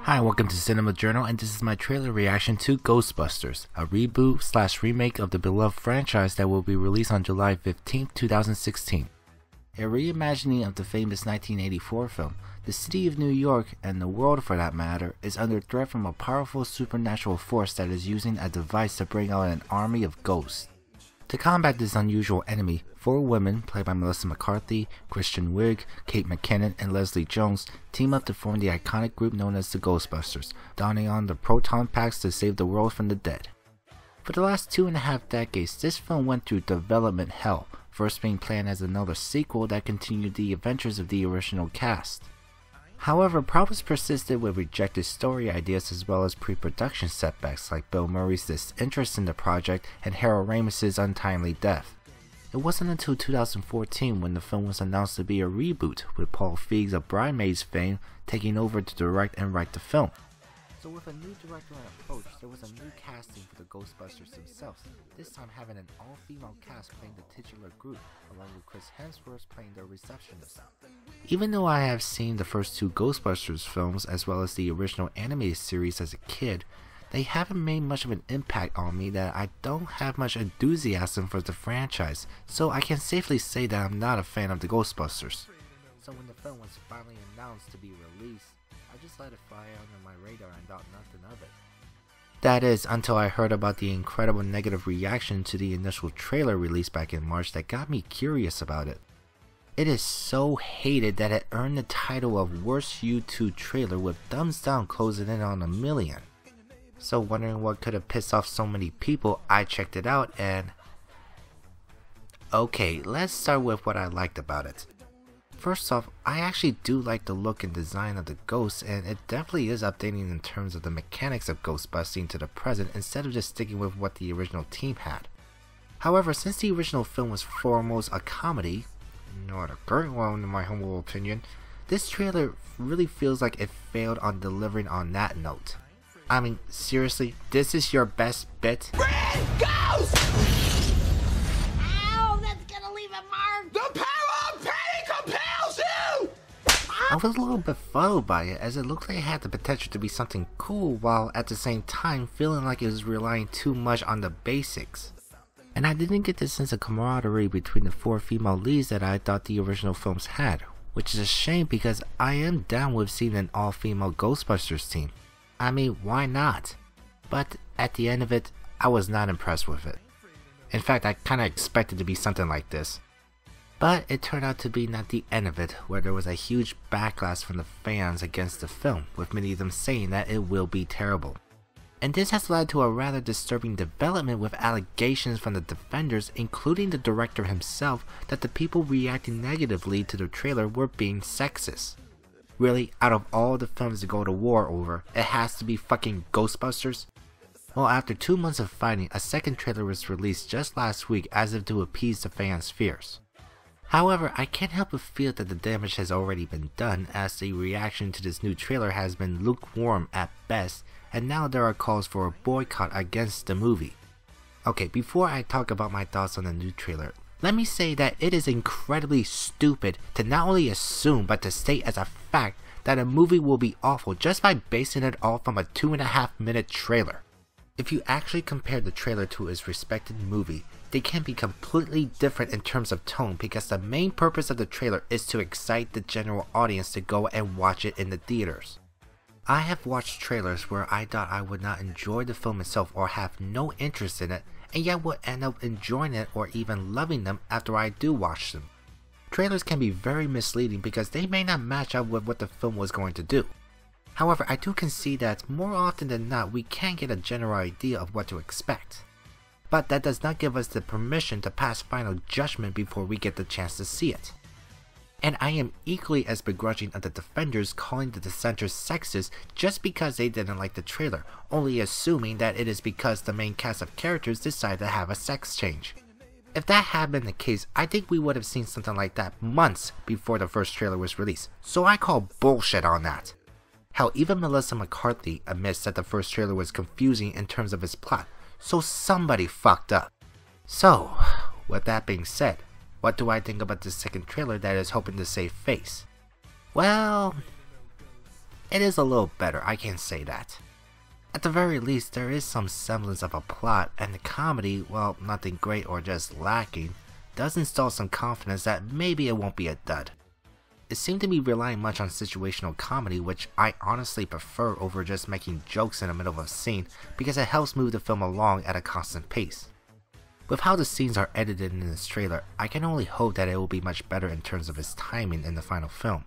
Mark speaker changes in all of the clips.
Speaker 1: Hi, welcome to Cinema Journal, and this is my trailer reaction to Ghostbusters, a reboot/remake of the beloved franchise that will be released on July 15, 2016. A reimagining of the famous 1984 film, the city of New York, and the world for that matter, is under threat from a powerful supernatural force that is using a device to bring out an army of ghosts. To combat this unusual enemy, 4 women, played by Melissa McCarthy, Kristen Wiig, Kate McKinnon, and Leslie Jones, team up to form the iconic group known as the Ghostbusters, donning on the proton packs to save the world from the dead. For the last 2.5 decades, this film went through development hell, first being planned as another sequel that continued the adventures of the original cast. However, problems persisted with rejected story ideas as well as pre-production setbacks like Bill Murray's disinterest in the project and Harold Ramis's untimely death. It wasn't until 2014 when the film was announced to be a reboot, with Paul Feig of Bridesmaids fame taking over to direct and write the film. So with a new director and approach, there was a new casting for the Ghostbusters themselves, this time having an all-female cast playing the titular group, along with Chris Hemsworth playing the receptionist. Even though I have seen the first 2 Ghostbusters films as well as the original animated series as a kid, they haven't made much of an impact on me that I don't have much enthusiasm for the franchise, so I can safely say that I'm not a fan of the Ghostbusters. So when the film was finally announced to be released, I just let it fly under my radar and thought nothing of it. That is, until I heard about the incredible negative reaction to the initial trailer released back in March that got me curious about it. It is so hated that it earned the title of Worst YouTube Trailer with thumbs down closing in on 1 million. So wondering what could have pissed off so many people, I checked it out and... Okay, let's start with what I liked about it. First off, I actually do like the look and design of the ghosts, and it definitely is updating in terms of the mechanics of ghost busting to the present instead of just sticking with what the original team had. However, since the original film was foremost a comedy, not a great one in my humble opinion, this trailer really feels like it failed on delivering on that note. I mean, seriously, this is your best bit?
Speaker 2: Red Ghost! Ow, that's gonna leave a mark! The power of pain compels you!
Speaker 1: I was a little befuddled by it, as it looked like it had the potential to be something cool while at the same time feeling like it was relying too much on the basics. And I didn't get the sense of camaraderie between the 4 female leads that I thought the original films had, which is a shame because I am down with seeing an all-female Ghostbusters team. I mean, why not? But at the end of it, I was not impressed with it. In fact, I kinda expected to be something like this. But it turned out to be not the end of it, where there was a huge backlash from the fans against the film, with many of them saying that it will be terrible. And this has led to a rather disturbing development with allegations from the defenders, including the director himself, that the people reacting negatively to the trailer were being sexist. Really, out of all the films to go to war over, it has to be fucking Ghostbusters? Well, after 2 months of fighting, a second trailer was released just last week as if to appease the fans' fears. However, I can't help but feel that the damage has already been done, as the reaction to this new trailer has been lukewarm at best, and now there are calls for a boycott against the movie. Okay, before I talk about my thoughts on the new trailer, let me say that it is incredibly stupid to not only assume but to state as a fact that a movie will be awful just by basing it off from a 2.5-minute trailer. If you actually compare the trailer to its respected movie, they can be completely different in terms of tone because the main purpose of the trailer is to excite the general audience to go and watch it in the theaters. I have watched trailers where I thought I would not enjoy the film itself or have no interest in it, and yet would end up enjoying it or even loving them after I do watch them. Trailers can be very misleading because they may not match up with what the film was going to do. However, I do concede that more often than not we can get a general idea of what to expect. But that does not give us the permission to pass final judgment before we get the chance to see it. And I am equally as begrudging of the defenders calling the dissenters sexist just because they didn't like the trailer, only assuming that it is because the main cast of characters decided to have a sex change. If that had been the case, I think we would have seen something like that months before the first trailer was released, so I call bullshit on that. Hell, even Melissa McCarthy admits that the first trailer was confusing in terms of its plot, so somebody fucked up. So, with that being said, what do I think about the second trailer that is hoping to save face? Well, It is a little better, I can say that. At the very least, there is some semblance of a plot, and the comedy, while nothing great or just lacking, does install some confidence that maybe it won't be a dud. It seemed to be relying much on situational comedy, which I honestly prefer over just making jokes in the middle of a scene because it helps move the film along at a constant pace. With how the scenes are edited in this trailer, I can only hope that it will be much better in terms of its timing in the final film.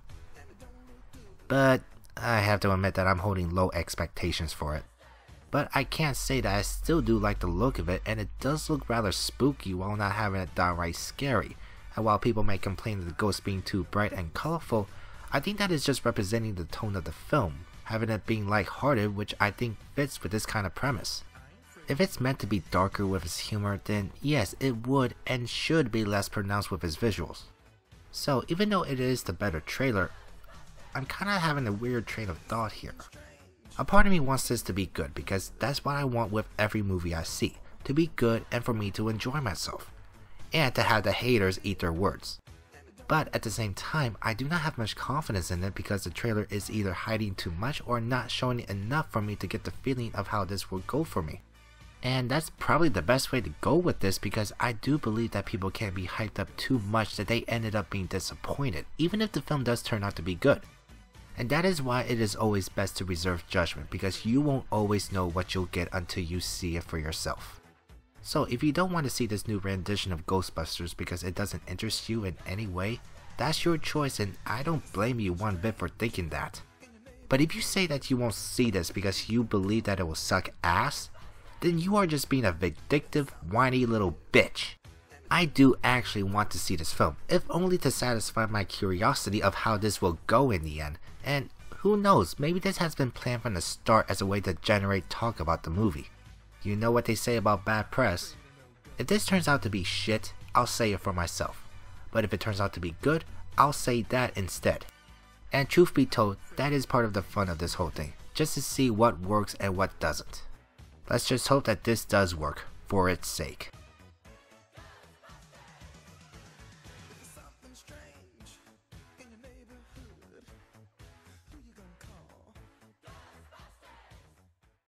Speaker 1: But I have to admit that I'm holding low expectations for it. But I can't say that I still do like the look of it, and it does look rather spooky while not having it downright scary. And while people may complain of the ghosts being too bright and colorful, I think that is just representing the tone of the film, having it being lighthearted, which I think fits with this kind of premise. If it's meant to be darker with its humor, then yes, it would and should be less pronounced with its visuals. So even though it is the better trailer, I'm kinda having a weird train of thought here. A part of me wants this to be good because that's what I want with every movie I see, to be good and for me to enjoy myself, and to have the haters eat their words. But at the same time, I do not have much confidence in it because the trailer is either hiding too much or not showing enough for me to get the feeling of how this will go for me. And that's probably the best way to go with this because I do believe that people can be hyped up too much that they ended up being disappointed, even if the film does turn out to be good. And that is why it is always best to reserve judgment because you won't always know what you'll get until you see it for yourself. So if you don't want to see this new rendition of Ghostbusters because it doesn't interest you in any way, that's your choice and I don't blame you one bit for thinking that. But if you say that you won't see this because you believe that it will suck ass, then you are just being a vindictive, whiny little bitch. I do actually want to see this film, if only to satisfy my curiosity of how this will go in the end, and who knows, maybe this has been planned from the start as a way to generate talk about the movie. You know what they say about bad press. If this turns out to be shit, I'll say it for myself. But if it turns out to be good, I'll say that instead. And truth be told, that is part of the fun of this whole thing, just to see what works and what doesn't. Let's just hope that this does work, for its sake.